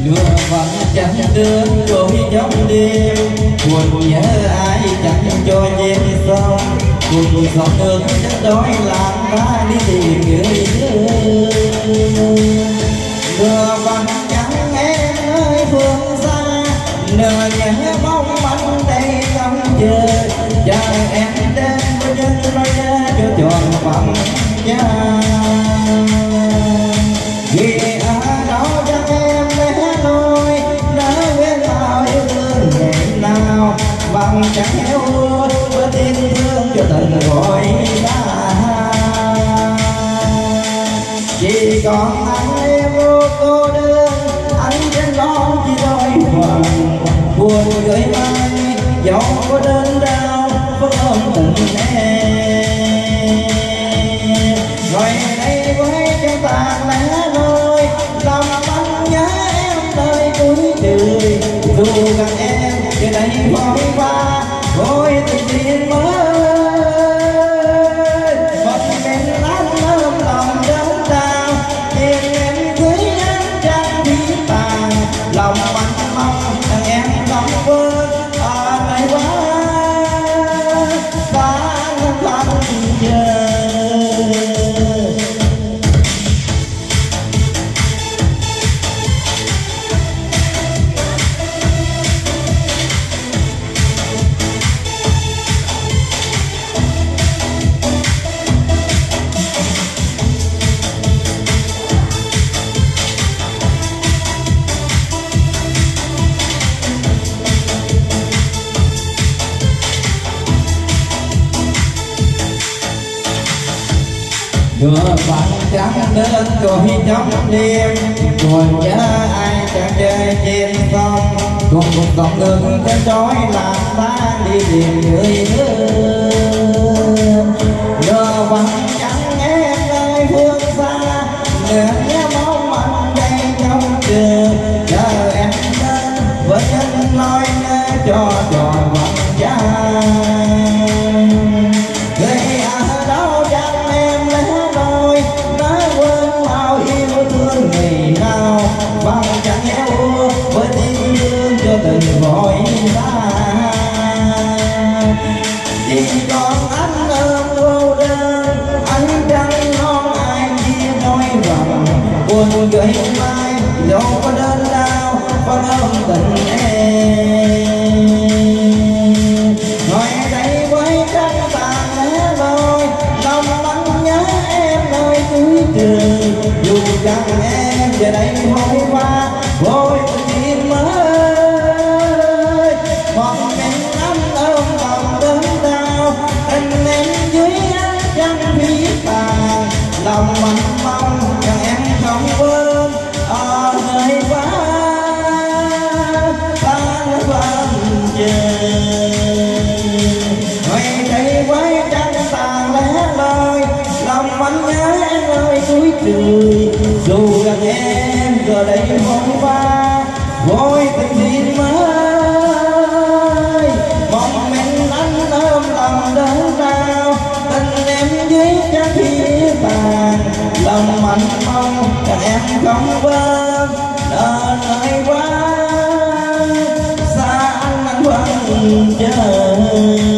lừa vẫn chẳng được rồi trong đêm, buồn nhớ ai chẳng cho dễ xong, cuộc sống nước chất đói làm ta đi tìm người thương. Lừa vẫn chẳng em ơi phương xa, nửa nhớ mong manh đây trong chờ, chờ em đến với nhân nói nhớ cho tròn bằng giá. Vì ở đó cho em bé nuôi, đã quên bao yêu thương ngày nào, bằng chẳng héo úa với tin thương cho tình gọi ta. Chỉ còn anh em vô cô đơn, anh trên đó chỉ đôi phần buồn gửi mai, dẫu có đớn đau vẫn ôm tình em. Rồi đây với chân tàn lẻ loi, lòng anh nhớ em nơi cuối trời, dù gần em giờ đây vội qua vội tình duyên mới. Một mình anh ôm lòng đớn đau, tìm em cưới anh chẳng biết tàn, lòng anh mong rằng em không quên ở đây quá xa không chờ. Lừa bạn chẳng đến rồi trong đêm, buồn nhớ ai chẳng chơi trên sông, cùng cuộc sống ngừng trên đói làm ta đi tìm người thương. Lừa bạn chẳng em nơi phương xa, nửa nhớ mong manh đây trong trường, chờ em đến với nhân nói nhớ cho tròn bằng giá. Bằng chẳng héo úa với tiếng thương cho tình gọi ta. Chỉ còn anh ôm cô đơn, anh chẳng non ai chia đôi vòng, buồn gửi mai dẫu có đớn đau vẫn ôm tình em. Ngồi đây với trăng tàn lẻ loi, lòng anh nhớ em nơi cuối trời, dù chẳng em giờ đây vội qua vội tìm mới. Một mình anh ôm lòng đớn đau, tình em dưới ánh trăng biết tàn, lòng anh mong rằng em không quên ở nơi quá ta vẫn chờ. Ngày đây với trăng tàn lẻ loi, lòng anh nhớ em ơi cuối trời, dù gần em giờ đây vội qua vội tình duyên mới. Một mình anh ôm lòng đớn đau, tình em dưới trái phía tàn, lòng anh mong rằng em không quên ở nơi quá xa anh vẫn chờ.